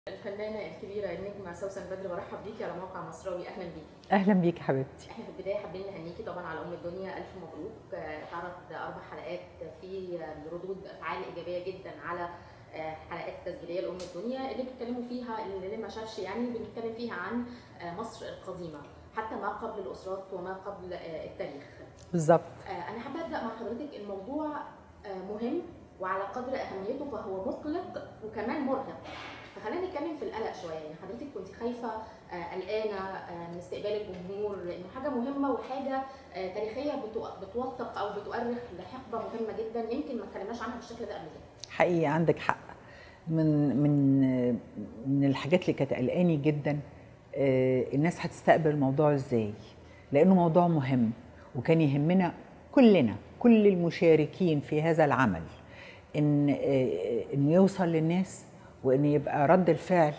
الفنانة الكبيرة النجمة سوسن بدر، برحب بيكي على موقع مصراوي. أهلا بيكي. اهلا بيك حبيبتي. احنا في البداية حابين نهنيكي طبعا على أم الدنيا، ألف مبروك. اتعرض 4 حلقات في ردود أفعال إيجابية جدا على حلقات التسجيلية لأم الدنيا اللي بيتكلموا فيها، اللي ما شافش يعني بنتكلم فيها عن مصر القديمة، حتى ما قبل الأسرات وما قبل التاريخ. بالظبط. أنا حابة أبدأ مع حضرتك. الموضوع مهم، وعلى قدر أهميته فهو مقلق وكمان مرهق. فخلينا نتكلم في القلق شويه. يعني حضرتك كنت خايفه، قلقانه من استقبال الجمهور، لانه حاجه مهمه وحاجه تاريخيه بتوثق او بتؤرخ لحقبه مهمه جدا، يمكن ما اتكلمناش عنها بالشكل ده قبل كده. حقيقي عندك حق. من الحاجات اللي كانت قلقاني جدا الناس هتستقبل الموضوع ازاي، لانه موضوع مهم وكان يهمنا كلنا، كل المشاركين في هذا العمل، انه يوصل للناس، وان يبقى رد الفعل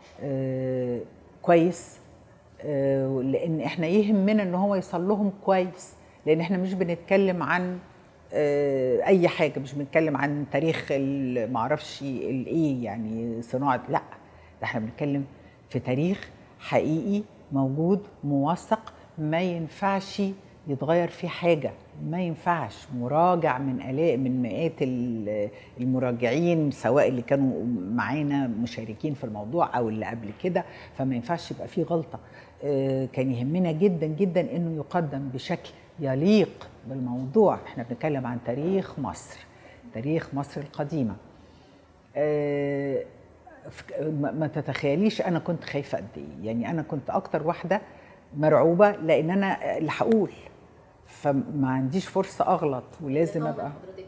كويس. لان احنا يهمنا ان هو يوصل لهم كويس، لان احنا مش بنتكلم عن اي حاجه، مش بنتكلم عن تاريخ معرفش الايه يعني صناعه، لا، ده احنا بنتكلم في تاريخ حقيقي موجود موثق، ما ينفعش يتغير فيه حاجه، ما ينفعش، مراجع من آلاف من مئات المراجعين، سواء اللي كانوا معانا مشاركين في الموضوع او اللي قبل كده، فما ينفعش يبقى فيه غلطه. كان يهمنا جدا جدا انه يقدم بشكل يليق بالموضوع. احنا بنتكلم عن تاريخ مصر، تاريخ مصر القديمه. ما تتخيليش انا كنت خايفه قد ايه، يعني انا كنت اكتر واحده مرعوبه، لان انا اللي هقول، فما عنديش فرصه اغلط ولازم ابقى. حضرتك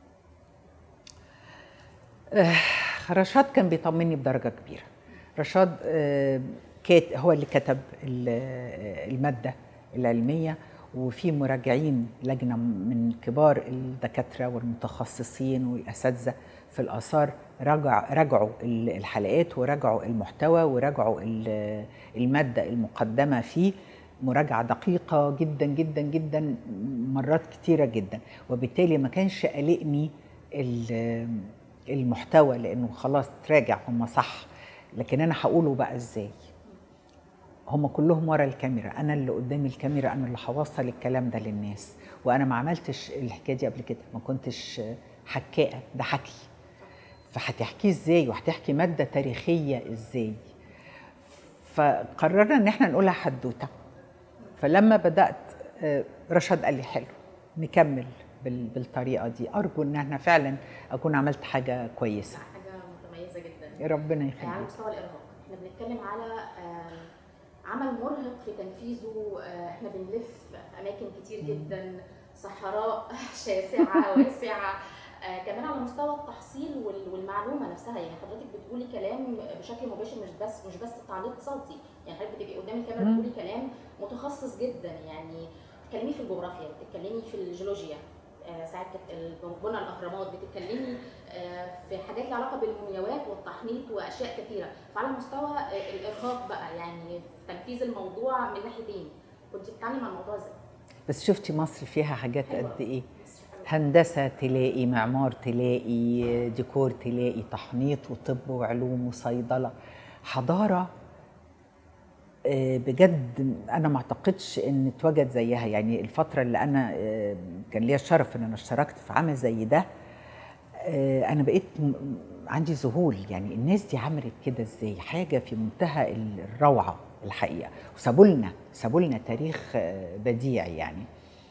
رشاد كان بيطمني بدرجه كبيره. رشاد هو اللي كتب الماده العلميه، وفي مراجعين لجنه من كبار الدكاتره والمتخصصين والاساتذه في الاثار راجعوا الحلقات، وراجعوا المحتوى، وراجعوا الماده المقدمه فيه مراجعه دقيقه جدا جدا جدا، مرات كتيره جدا. وبالتالي ما كانش قلقني المحتوى، لانه خلاص تراجع هم صح، لكن انا هقوله بقى ازاي. هم كلهم ورا الكاميرا، انا اللي قدام الكاميرا، انا اللي هوصل الكلام ده للناس، وانا ما عملتش الحكايه دي قبل كده، ما كنتش حكاءه، ده حكي. فهتحكيه ازاي، وهتحكي ماده تاريخيه ازاي؟ فقررنا ان احنا نقولها حدوته. فلما بدات رشاد قال لي حلو، نكمل بالطريقه دي. ارجو ان احنا فعلا اكون عملت حاجه كويسه. حاجه متميزه جدا. يا ربنا على يخليك. مستوى الارهاق، احنا بنتكلم على عمل مرهق في تنفيذه. احنا بنلف في اماكن كتير جدا، صحراء شاسعه واسعه. كمان على مستوى التحصيل والمعلومه نفسها. يعني حضرتك بتقولي كلام بشكل مباشر، مش بس تعليق صوتي. يعني حضرتك بتبقي قدام الكاميرا بتقولي كلام متخصص جدا. يعني بتتكلمي في الجغرافيا، بتتكلمي في الجيولوجيا، ساعات بنى الاهرامات، بتتكلمي في حاجات لها علاقه بالمومياوات والتحنيط واشياء كثيره. فعلى مستوى الارهاق بقى، يعني تنفيذ الموضوع من ناحيتين، كنت بتتعاملي مع الموضوع ازاي؟ بس شفتي مصر فيها حاجات قد ايه؟ مصر حلوة. هندسه تلاقي، معمار تلاقي، ديكور تلاقي، تحنيط وطب وعلوم وصيدله، حضاره بجد انا ما اعتقدش ان اتوجد زيها. يعني الفتره اللي انا كان ليا الشرف ان انا اشتركت في عمل زي ده، انا بقيت عندي ذهول. يعني الناس دي عملت كده ازاي؟ حاجه في منتهى الروعه الحقيقه. وسابوا لنا تاريخ بديع يعني.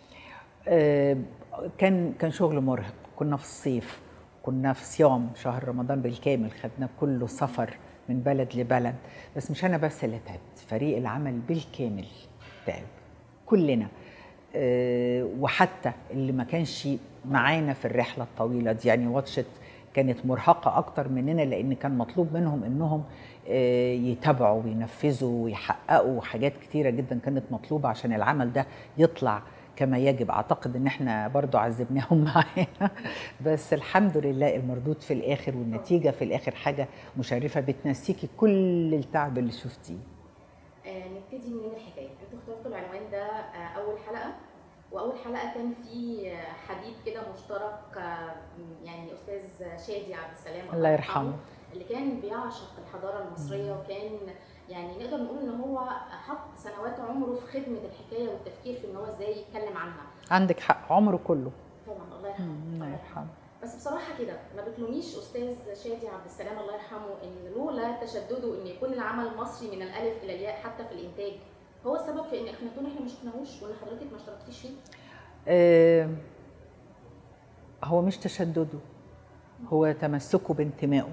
كان شغل مرهق. كنا في الصيف، كنا في صيام شهر رمضان بالكامل، خدنا كله سفر من بلد لبلد. بس مش انا بس اللي تعبت، فريق العمل بالكامل تعب، كلنا. وحتى اللي ما كانش معانا في الرحله الطويله دي، يعني واتشت كانت مرهقه اكتر مننا، لان كان مطلوب منهم انهم يتابعوا وينفذوا ويحققوا حاجات كتيره جدا كانت مطلوبه عشان العمل ده يطلع كما يجب. اعتقد ان احنا برضو عذبناهم معانا، بس الحمد لله المردود في الاخر والنتيجه في الاخر حاجه مشرفه بتنسيكي كل التعب اللي شفتيه. نبتدي من الحكايه. انتوا اخترتوا العنوان ده اول حلقه، واول حلقه كان في حديث كده مشترك. يعني استاذ شادي عبد السلام الله يرحمه اللي كان بيعشق الحضاره المصريه، وكان يعني نقدر نقول ان هو حط سنوات عمره في خدمه الحكايه والتفكير في ان هو ازاي يتكلم عنها. عندك حق، عمره كله. طبعا الله يرحمه. الله يرحمه. بس بصراحه كده ما بتلوميش استاذ شادي عبد السلام الله يرحمه ان لولا تشدده ان يكون العمل مصري من الالف الى الياء حتى في الانتاج هو السبب في ان احنا ما شفناهوش وان حضرتك ما اشتركتيش فيه؟ هو مش تشدده، هو تمسكه بانتمائه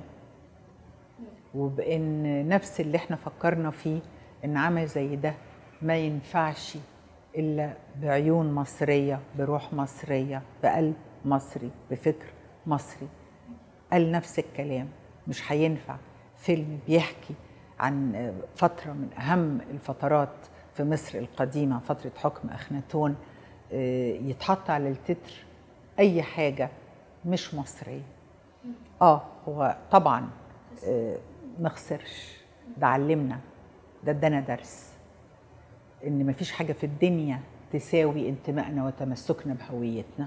وبان نفس اللي احنا فكرنا فيه، ان عمل زي ده ما ينفعش الا بعيون مصريه، بروح مصريه، بقلب مصري، بفكر مصري. قال نفس الكلام، مش هينفع فيلم بيحكي عن فتره من اهم الفترات في مصر القديمه، فتره حكم اخناتون، يتحط على التتر اي حاجه مش مصريه. هو طبعا ما خسرش، ده علمنا، ده ادانا درس ان مفيش حاجه في الدنيا تساوي انتمائنا وتمسكنا بهويتنا.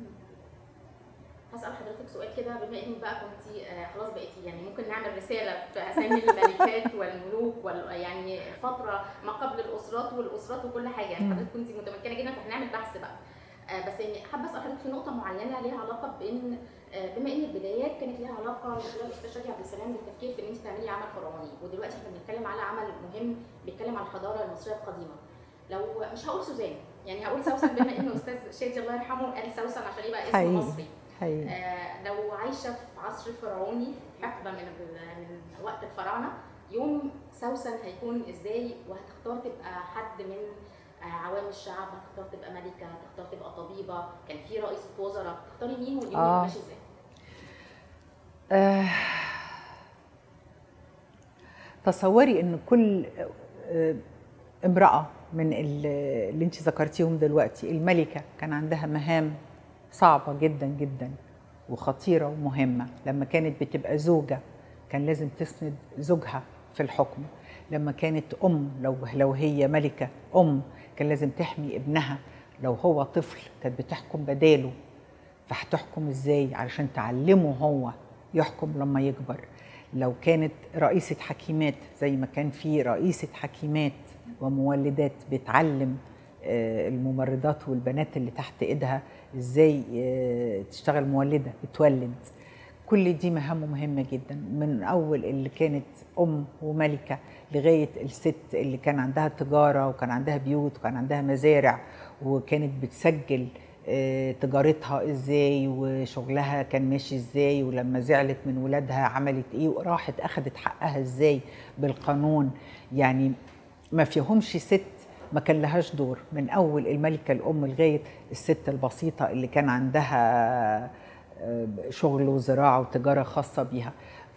هسأل حضرتك سؤال كده، بما انك بقى كنتي خلاص بقيتي يعني ممكن نعمل رساله في اسامي الملكات والملوك يعني فتره ما قبل الاسرات والاسرات وكل حاجه، يعني حضرتك كنتي متمكنه جدا فهنعمل بحث بقى. بس يعني حابه اسال حضرتك في نقطه معينه ليها علاقه بان بما ان البدايات كانت ليها علاقه من خلال الاستاذ شادي عبد السلام بالتفكير في ان انت تعملي عمل فرعوني، ودلوقتي احنا بنتكلم على عمل مهم بيتكلم عن الحضاره المصريه القديمه. لو مش هقول سوزان، يعني هقول سوسن بما انه استاذ شادي الله يرحمه قال سوسن عشان يبقى اسم مصري. لو عايشه في عصر فرعوني، حقبه من وقت الفراعنه، يوم سوسن هيكون ازاي؟ وهتختار تبقى حد من عوام الشعب، هتختار تبقى ملكه، هتختار تبقى طبيبه، كان في رئيسه وزراء، تختاري مين واليوم يبقى ماشي ازاي؟ تصوري ان كل امراه من اللي انت ذكرتيهم دلوقتي، الملكه كان عندها مهام صعبه جدا جدا وخطيره ومهمه. لما كانت بتبقى زوجه كان لازم تسند زوجها في الحكم، لما كانت لو هي ملكه كان لازم تحمي ابنها، لو هو طفل كانت بتحكم بداله. فهتحكم ازاي علشان تعلمه هو يحكم لما يكبر؟ لو كانت رئيسة حكيمات زي ما كان في رئيسة حكيمات ومولدات بتعلم الممرضات والبنات اللي تحت ايدها ازاي تشتغل مولدة بتولد. كل دي مهمة جدا، من اول اللي كانت وملكة لغاية الست اللي كان عندها تجارة وكان عندها بيوت وكان عندها مزارع وكانت بتسجل تجارتها ازاي وشغلها كان ماشي ازاي، ولما زعلت من ولادها عملت ايه وراحت اخدت حقها ازاي بالقانون. يعني ما فيهمش ست ما كان لهاش دور، من اول الملكه لغايه الست البسيطه اللي كان عندها شغل وزراعه وتجاره خاصه بيها.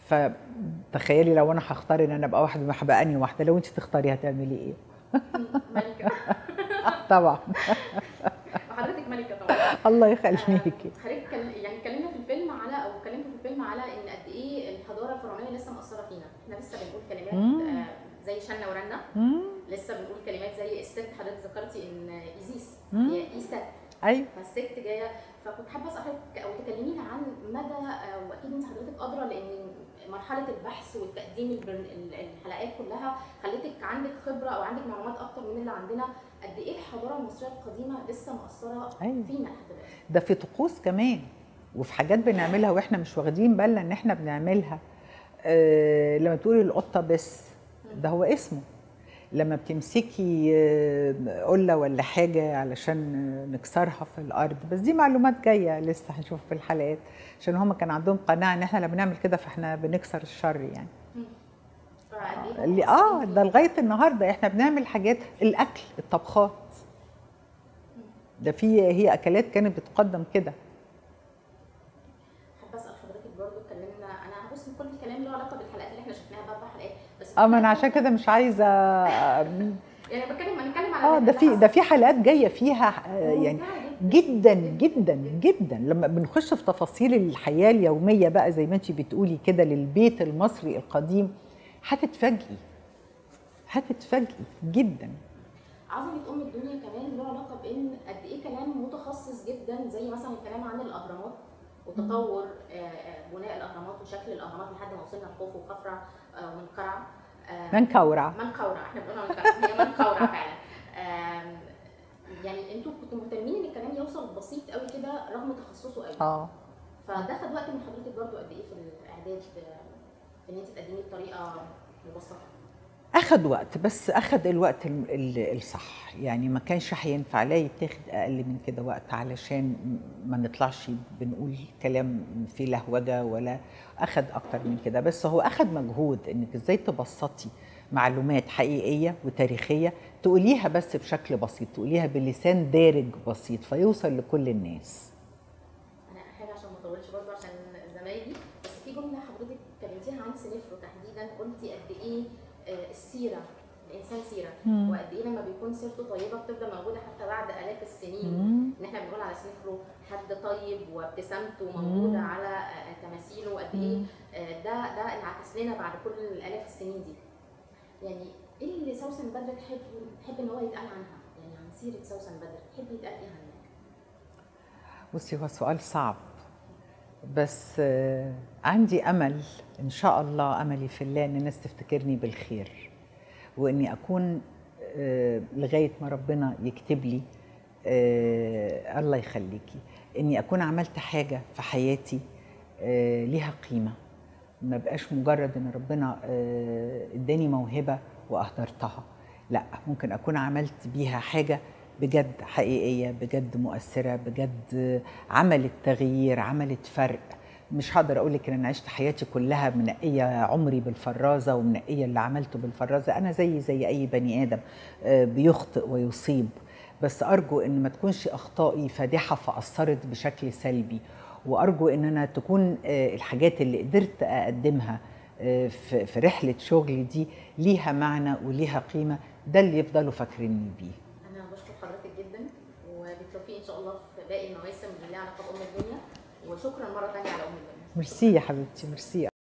فتخيلي لو انا هختار ان انا ابقى واحده، ما هبقى اني واحده، لو انت تختاري هتعملي ايه؟ ملكه. طبعا. وحضرتك ملكه طبعا. الله يخليكي. حضرتك يعني اتكلمنا في الفيلم على اتكلمت في الفيلم على ان قد ايه الحضاره الفرعونيه لسه مأثره فينا، احنا لسه بنقول كلمات زي شنة ورنة، لسه بنقول كلمات زي الست، حضرتك ذكرتي ان ايزيس هي ايسا. ايوه. فالست جايه، فكنت حابه اسال حضرتك او تكلمينا عن مدى، واكيد انت حضرتك ادرى لان مرحله البحث والتقديم الحلقات كلها خلتك عندك خبره او عندك معلومات اكتر من اللي عندنا، قد ايه الحضاره المصريه القديمه لسه مأثره فينا لحد دلوقتي؟ ده في طقوس كمان وفي حاجات بنعملها واحنا مش واخدين بالنا ان احنا بنعملها. لما تقولي القطه بس، ده هو اسمه. لما بتمسكي قله ولا حاجه علشان نكسرها في الارض، بس دي معلومات جايه لسه هنشوف في الحلقات، عشان هم كان عندهم قناعه ان احنا لما بنعمل كده فاحنا بنكسر الشر يعني. اللي ده لغايه النهارده احنا بنعمل حاجات، الاكل، الطبخات، ده هي اكلات كانت بتقدم كده. حابه اسال حضرتك برضو، اتكلمنا انا هبص كل الكلام له علاقه بالحلقات اللي احنا شفناها بقى، 4 حلقات بس. ما انا عشان كده مش عايزه يعني هنتكلم على ده في حلقات جايه فيها يعني جدا جدا جدا. لما بنخش في تفاصيل الحياه اليوميه بقى زي ما انت بتقولي كده للبيت المصري القديم، هتتفاجئي جدا. عظمه الدنيا كمان له علاقه بان قد ايه كلام متخصص جدا، زي مثلا الكلام عن الاهرامات وتطور بناء الاهرامات وشكل الاهرامات لحد ما وصلنا لخوفو وخفرع ومنقرع. منقورع احنا بنقولها منقرع، هي منقورع فعلا. يعني انتوا كنتوا مهتمين ان الكلام يوصل بسيط قوي كده رغم تخصصه قوي. فده خد وقت من حضرتك برضو قد ايه في الاعداد ان انت تقدميه بطريقه مبسطه؟ اخد وقت، بس اخد الوقت الصح، يعني ما كانش هينفع لا يتاخد اقل من كده وقت علشان ما نطلعش بنقول كلام فيه لهوجه، ولا اخد اكتر من كده. بس هو اخد مجهود انك ازاي تبسطي معلومات حقيقيه وتاريخيه، تقوليها بس بشكل بسيط، تقوليها بلسان دارج بسيط فيوصل لكل الناس. انا حاجه عشان ما اطولش برضو عشان زمايلي، بس في جمله حضرتك اتكلمتيها عن سنفرو تحديدا، قلتي قد ايه السيره، الانسان سيره، وقد ايه لما بيكون سيرته طيبه بتفضل موجوده حتى بعد الاف السنين. ان احنا بنقول على سنفرو حد طيب وابتسامته موجوده على تماثيله، وقد ايه ده انعكس لنا بعد كل الالاف السنين دي. يعني ايه اللي سوسن بدر تحب ان هو يتقال عنها؟ يعني عن سيره سوسن بدر تحب يتقال ايه عنها؟ بصي، هو سؤال صعب، بس عندي امل ان شاء الله، املي في الله ان الناس تفتكرني بالخير، واني اكون لغايه ما ربنا يكتب لي الله يخليكي اني اكون عملت حاجه في حياتي ليها قيمه، ما بقاش مجرد ان ربنا اداني موهبه واهدرتها، لا، ممكن اكون عملت بيها حاجه بجد حقيقيه، بجد مؤثره، بجد عملت تغيير، عملت فرق. مش هقدر اقول لك ان انا عشت حياتي كلها منقيه عمري بالفرازه ومنقيه اللي عملته بالفرازه، انا زي اي بني ادم بيخطئ ويصيب، بس ارجو ان ما تكونش اخطائي فادحه فاثرت بشكل سلبي، وارجو ان انا تكون الحاجات اللي قدرت اقدمها في رحله شغلي دي ليها معنى وليها قيمه، ده اللي يفضلوا فاكريني بيه. انا بشكر حضرتك جدا، وبالتوفيق ان شاء الله في باقي المواسم اللي ليها علاقه بام الدنيا، وشكرا مره ثانيه على ام الدنيا. ميرسي يا حبيبتي، ميرسي.